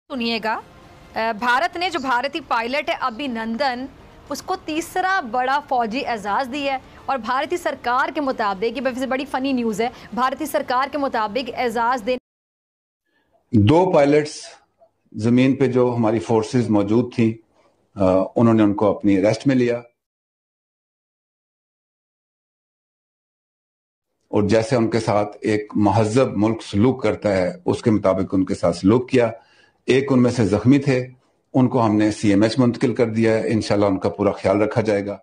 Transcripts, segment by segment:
सुनिएगा। भारत ने जो भारतीय पायलट है अभिनंदन, उसको तीसरा बड़ा फौजी एजाज़ दिया है और भारतीय सरकार के मुताबिक, ये वैसे बड़ी फनी न्यूज़ है, भारतीय सरकार के मुताबिक एजाज़ देने 2 पायलट्स जमीन पे जो हमारी फोर्सेस मौजूद थी, उन्होंने उनको अपनी अरेस्ट में लिया और जैसे उनके साथ एक महज़ब मुल्क सलूक करता है उसके मुताबिक उनके साथ सलूक किया। एक उनमें से जख्मी थे, उनको हमने CMH मुंतकिल कर दिया है। इंशाल्लाह उनका पूरा ख्याल रखा जाएगा।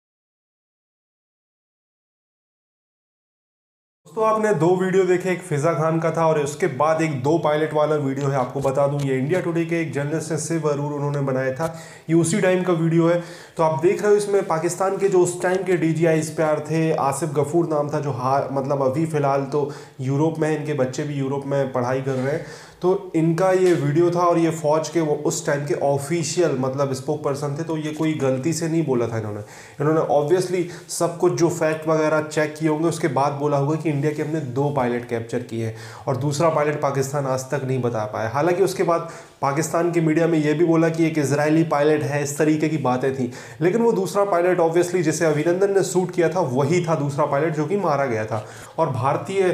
दोस्तों, आपने 2 वीडियो देखे, एक फिजा खान का था और उसके बाद एक 2 पायलट वाला वीडियो है। आपको बता दूं, ये इंडिया टुडे के एक जर्नलिस्ट है शिव अरूर, उन्होंने बनाया था। ये उसी टाइम का वीडियो है। तो आप देख रहे हो इसमें पाकिस्तान के जो उस टाइम के DGI ISPR थे, आसिफ गफूर नाम था, जो मतलब अभी फ़िलहाल तो यूरोप में है, इनके बच्चे भी यूरोप में पढ़ाई कर रहे हैं। तो इनका ये वीडियो था और ये फ़ौज के वो उस टाइम के ऑफिशियल मतलब स्पोक पर्सन थे। तो ये कोई गलती से नहीं बोला था इन्होंने ऑब्वियसली सब कुछ जो फैक्ट वगैरह चेक किए होंगे उसके बाद बोला होगा कि इंडिया के हमने 2 पायलट कैप्चर किए हैं और दूसरा पायलट पाकिस्तान आज तक नहीं बता पाया। हालांकि उसके बाद पाकिस्तान के मीडिया में ये भी बोला कि एक इजरायली पायलट है, इस तरीके की बातें थी। लेकिन वो दूसरा पायलट ऑब्वियसली जिसे अभिनंदन ने शूट किया था वही था दूसरा पायलट जो कि मारा गया था। और भारतीय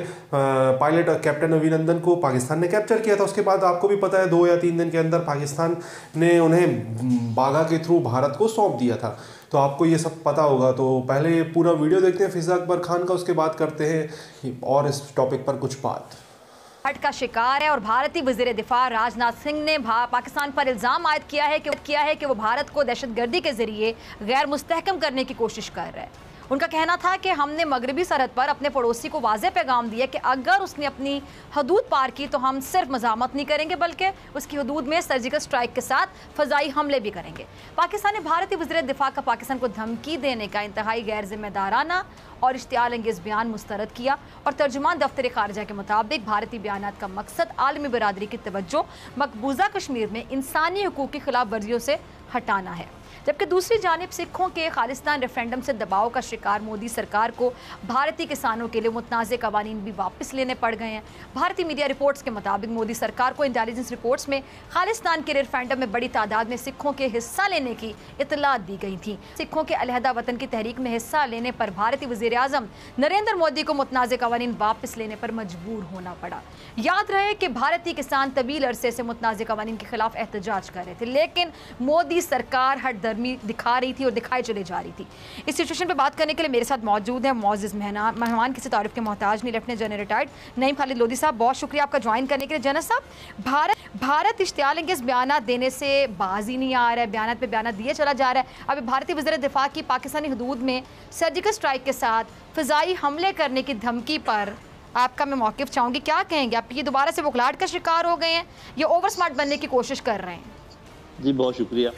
पायलट कैप्टन अभिनंदन को पाकिस्तान ने कैप्चर किया था। उसके बाद आपको भी पता है 2 या 3 दिन के अंदर पाकिस्तान ने उन्हें बागा के थ्रू भारत को सौंप दिया था। तो आपको ये सब पता होगा। तो पहले ये पूरा वीडियो देखते हैं फिजा अकबर खान का, उसके बाद करते हैं और इस टॉपिक पर कुछ बात। हट का शिकार है और भारतीय वज़ीर दिफा राजनाथ सिंह ने पाकिस्तान पर इल्ज़ाम आयद किया है कि वो भारत को दहशतगर्दी के जरिए गैर मुस्तहकम करने की कोशिश कर रहा है। उनका कहना था कि हमने मगरबी सरहद पर अपने पड़ोसी को वाज़ेह पैगाम दिया कि अगर उसने अपनी हदूद पार की तो हम सिर्फ मज़ामत नहीं करेंगे बल्कि उसकी हदूद में सर्जिकल स्ट्राइक के साथ फ़ज़ाई हमले भी करेंगे। पाकिस्तान ने भारतीय वज़ीर दिफा का पाकिस्तान को धमकी देने का इंतहाई गैर जिम्मेदाराना और इश्तियाल अंगेज़ बयान मुस्तरद किया और तर्जुमान दफ्तर खारजा के मुताबिक भारतीय बयानात का मकसद आलमी बरादरी की तवज्जो मकबूजा कश्मीर में इंसानी हुकूक की खिलाफ वर्जियों से हटाना है। जबकि दूसरी जानिब सिखों के खालिस्तान रेफरेंडम से दबाव का शिकार मोदी सरकार को भारतीय किसानों के लिए मुतनाज़ कवानीन भी वापस लेने पड़ गए हैं। भारतीय मीडिया रिपोर्ट्स के मुताबिक मोदी सरकार को इंटेलिजेंस रिपोर्ट्स में खालिस्तान के रेफरेंडम में बड़ी तादाद में सिखों के हिस्सा लेने की इतलात दी गई थी। सिखों के अलहदा वतन की तहरीक में हिस्सा लेने पर भारतीय वज़ीर आज़म नरेंद्र मोदी को मुतनाज़ कवानीन वापस लेने पर मजबूर होना पड़ा। याद रहे कि भारतीय किसान तवील अरसे से मुतनाज़ कवानीन के खिलाफ एहतजाज कर रहे थे, लेकिन मोदी सरकार हट दिखा रही थी और दिखाई चली जा रही थी। इस सिचुएशन पे बात करने के लिए मेरे साथ मौजूद है मौजूद मेहमान, किसी तारीफ के मोहताज नहीं, lieutenant general retired Naeem Khalid Lodhi साहब, बहुत शुक्रिया आपका ज्वाइन करने के लिए। जनरल साहब, भारत इश्तियाल अंगेज़ बयान देने से बाज ही नहीं आ रहा है, बयान पे बयान दिए चला जा रहा है। अभी भारतीय वज़ीर दिफा की पाकिस्तानी हदूद में सर्जिकल स्ट्राइक के साथ फ़िज़ाई हमले करने की धमकी पर आपका मैं मौक़िफ़ चाहूँगी, क्या कहेंगे आप? ये दोबारा से बुखलाहट का शिकार हो गए हैं या ओवर स्मार्ट बनने की कोशिश कर रहे हैं? जी बहुत शुक्रिया।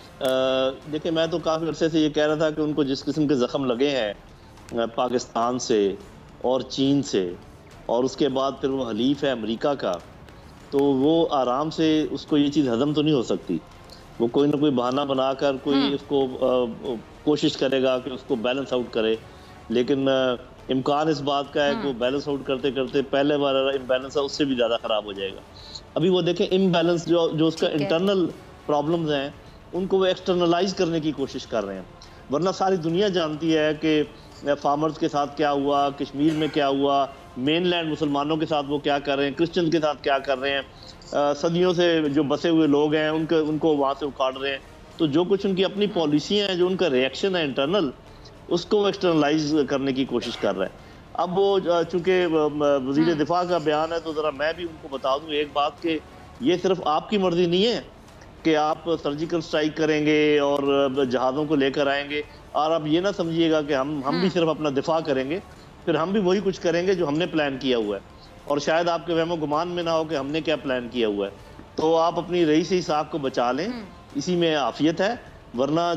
देखिए, मैं तो काफ़ी अरसे से ये कह रहा था कि उनको जिस किस्म के ज़ख्म लगे हैं पाकिस्तान से और चीन से और उसके बाद फिर वो हलीफ है अमेरिका का, तो वो आराम से उसको ये चीज़ हज़म तो नहीं हो सकती। वो कोई ना कोई बहाना बनाकर कोई उसको कोशिश करेगा कि उसको बैलेंस आउट करे, लेकिन इम्कान इस बात का है कि वो बैलेंस आउट करते करते पहले वाला इम्बैलेंस है उससे भी ज़्यादा ख़राब हो जाएगा। अभी वो देखें, इम्बैलेंस जो उसका इंटरनल प्रॉब्लम्स हैं उनको वो एक्सटर्नलाइज करने की कोशिश कर रहे हैं। वरना सारी दुनिया जानती है कि फार्मर्स के साथ क्या हुआ, कश्मीर में क्या हुआ, मेनलैंड मुसलमानों के साथ वो क्या कर रहे हैं, क्रिश्चियन के साथ क्या कर रहे हैं, सदियों से जो बसे हुए लोग हैं उनको वहाँ से उखाड़ रहे हैं। तो जो कुछ उनकी अपनी पॉलिसियाँ हैं, जो उनका रिएक्शन है इंटरनल, उसको एक्सटर्नलाइज करने की कोशिश कर रहा है। अब वो चूँकि वज़ीर दिफा का बयान है तो ज़रा मैं भी उनको बता दूँ एक बात कि ये सिर्फ आपकी मर्ज़ी नहीं है कि आप सर्जिकल स्ट्राइक करेंगे और जहाज़ों को लेकर आएंगे, और आप ये ना समझिएगा कि हम भी सिर्फ अपना दिफा करेंगे, फिर हम भी वही कुछ करेंगे जो हमने प्लान किया हुआ है, और शायद आपके वहमो गुमान में ना हो कि हमने क्या प्लान किया हुआ है। तो आप अपनी रईस साहब को बचा लें, इसी में आफियत है। वरना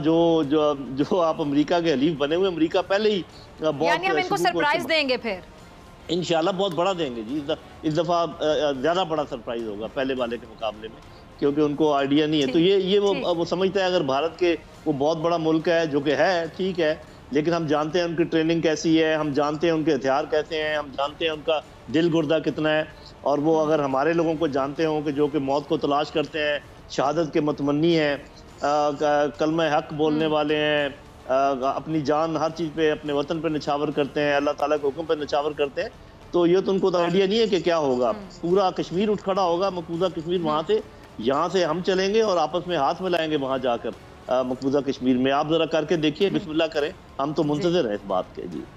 जो आप अमेरिका के हलीफ बने हुए, अमेरिका पहले ही यानी हम इनको सरप्राइज देंगे, फिर इंशाल्लाह बहुत बड़ा देंगे जी। इस दफ़ा ज़्यादा बड़ा सरप्राइज होगा पहले वाले के मुकाबले में, क्योंकि उनको आइडिया नहीं है। तो ये वो समझता है अगर भारत के वो बहुत बड़ा मुल्क है, जो कि है, ठीक है, लेकिन हम जानते हैं उनकी ट्रेनिंग कैसी है, हम जानते हैं उनके हथियार कैसे हैं, हम जानते हैं उनका दिल गुर्दा कितना है। और वो अगर हमारे लोगों को जानते हों कि जो कि मौत को तलाश करते हैं, शहादत के मतमन्नी हैं, कलमा हक बोलने वाले हैं, अपनी जान हर चीज़ पे अपने वतन पे निछावर करते हैं, अल्लाह ताला के हुक्म पे निछावर करते हैं, तो ये तो उनको तो आइडिया नहीं है कि क्या होगा। पूरा कश्मीर उठ खड़ा होगा, मकबूजा कश्मीर वहाँ से, यहाँ से हम चलेंगे और आपस में हाथ मिलाएंगे वहाँ जाकर मकबूजा कश्मीर में। आप जरा करके देखिए, बिस्मिल्लाह करें, हम तो मुंतज़िर हैं इस बात के। जी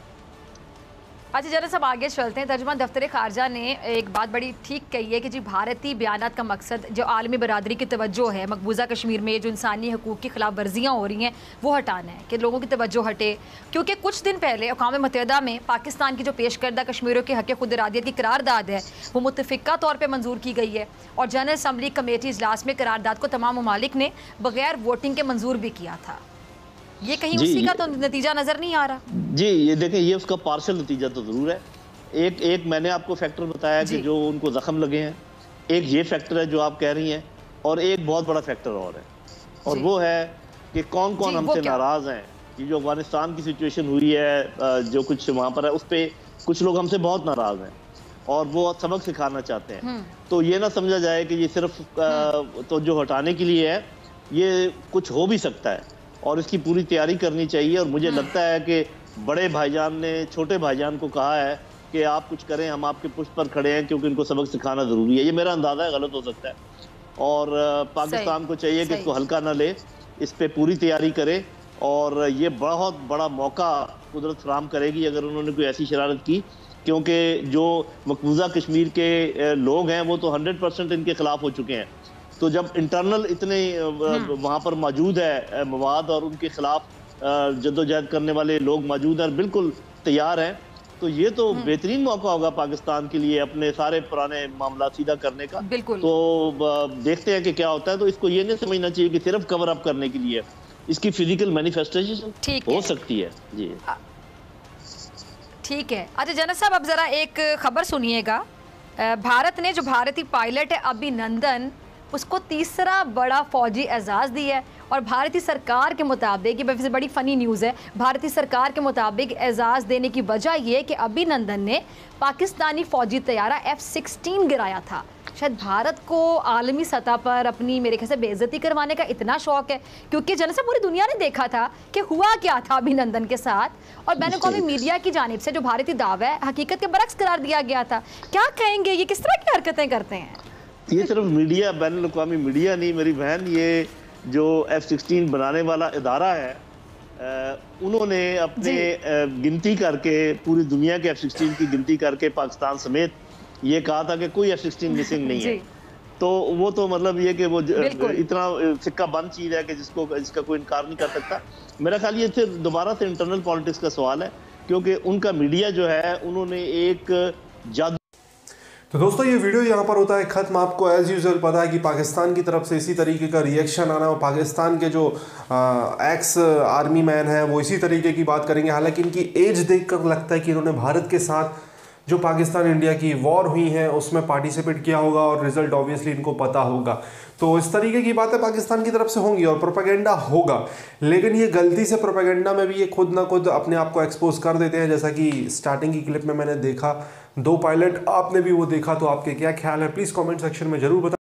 अच्छा जनरल साहब, आगे चलते हैं। तर्जुमान दफ्तर खारजा ने एक बात बड़ी ठीक कही है कि जी भारतीय बयानात का मकसद जो आलमी बरादरी की तवज्जो है मकबूजा कश्मीर में जो इंसानी हकूक़ की खिलाफ वर्जियाँ हो रही हैं वो हटाना है, कि लोगों की तवज्जो हटे। क्योंकि कुछ दिन पहले अक़वाम मुत्तहिदा में पाकिस्तान की जो पेश करदा कश्मीरियों के हक़ खुद इरादियत की करारदाद है वो मुत्तफ़िक़ा तौर पर मंजूर की गई है, और जनरल असम्बली कमेटी इजलास में करारदाद को तमाम ममालिक ने बगैर वोटिंग के मंजूर भी किया था। ये कहीं उसी का तो नतीजा नजर नहीं आ रहा। जी ये देखें, ये उसका पार्शल नतीजा तो जरूर है। एक मैंने आपको फैक्टर बताया कि जो उनको जख्म लगे हैं, एक ये फैक्टर है जो आप कह रही हैं, और एक बहुत बड़ा फैक्टर और है, और वो है कि कौन कौन हमसे नाराज हैं। ये जो अफगानिस्तान की सिचुएशन हुई है, जो कुछ वहाँ पर है, उस पर कुछ लोग हमसे बहुत नाराज हैं और वो सबक सिखाना चाहते हैं। तो ये ना समझा जाए कि ये सिर्फ तो जो हटाने के लिए है, ये कुछ हो भी सकता है और इसकी पूरी तैयारी करनी चाहिए। और मुझे लगता है कि बड़े भाईजान ने छोटे भाईजान को कहा है कि आप कुछ करें, हम आपके पुष्ट पर खड़े हैं, क्योंकि इनको सबक सिखाना ज़रूरी है। ये मेरा अंदाज़ा है, गलत हो सकता है। और पाकिस्तान को चाहिए कि इसको हल्का ना ले, इस पर पूरी तैयारी करे, और ये बहुत बड़ा मौका कुदरत फराहम करेगी अगर उन्होंने कोई ऐसी शरारत की, क्योंकि जो मकबूजा कश्मीर के लोग हैं वो तो 100% इनके खिलाफ हो चुके हैं। तो जब इंटरनल इतने वहाँ पर मौजूद है मवाद और उनके खिलाफ जद्दोजहद करने वाले लोग मौजूद हैं, बिल्कुल तैयार हैं, तो ये तो बेहतरीन मौका होगा पाकिस्तान के लिए अपने सारे पुराने मामला सीधा करने का। तो देखते हैं कि क्या होता है। तो इसको ये नहीं समझना चाहिए कि सिर्फ कवर अप करने के लिए, इसकी फिजिकल मैनिफेस्टेशन हो सकती है। जी ठीक है। अच्छा जनरल साहब, अब जरा एक खबर सुनिएगा। भारत ने जो भारतीय पायलट है अभिनंदन, उसको तीसरा बड़ा फौजी एजाज़ दिया है, और भारतीय सरकार के मुताबिक, ये वैसे बड़ी फ़नी न्यूज़ है, भारतीय सरकार के मुताबिक एजाज़ देने की वजह ये है कि अभिनंदन ने पाकिस्तानी फ़ौजी तैयारा F-16 गिराया था। शायद भारत को आलमी सतह पर अपनी मेरे ख्याल से बेइज्जती करवाने का इतना शौक है, क्योंकि जनरल साहब पूरी दुनिया ने देखा था कि हुआ क्या था अभिनंदन के साथ, और बैनुल-अक़वामी मीडिया की जानिब से जो भारतीय दावा है हकीकत के बरक्स करार दिया गया था। क्या कहेंगे, ये किस तरह की हरकतें करते हैं? ये सिर्फ मीडिया, बैनुल-अक़वामी मीडिया नहीं मेरी बहन, ये जो F-16 बनाने वाला इदारा है, उन्होंने अपने गिनती करके पूरी दुनिया के F-16 की गिनती करके पाकिस्तान समेत ये कहा था कि कोई F-16 मिसिंग नहीं है। तो वो तो मतलब ये कि वो इतना सिक्का बंद चीज़ है कि जिसका कोई इनकार नहीं कर सकता। मेरा ख्याल ये फिर दोबारा से इंटरनल पॉलिटिक्स का सवाल है, क्योंकि उनका मीडिया जो है उन्होंने एक जादू। तो दोस्तों ये वीडियो यहाँ पर होता है ख़त्म। आपको एज़ यूजुअल पता है कि पाकिस्तान की तरफ से इसी तरीके का रिएक्शन आना, और पाकिस्तान के जो एक्स आर्मी मैन हैं वो इसी तरीके की बात करेंगे। हालांकि इनकी एज देखकर लगता है कि इन्होंने भारत के साथ जो पाकिस्तान इंडिया की वॉर हुई है उसमें पार्टिसिपेट किया होगा, और रिजल्ट ऑब्वियसली इनको पता होगा। तो इस तरीके की बातें पाकिस्तान की तरफ से होंगी और प्रोपेगेंडा होगा, लेकिन ये गलती से प्रोपेगेंडा में भी ये खुद ना खुद अपने आप को एक्सपोज कर देते हैं। जैसा कि स्टार्टिंग की क्लिप में मैंने देखा 2 पायलट, आपने भी वो देखा, तो आपके क्या ख्याल है प्लीज़ कमेंट सेक्शन में जरूर बताएं।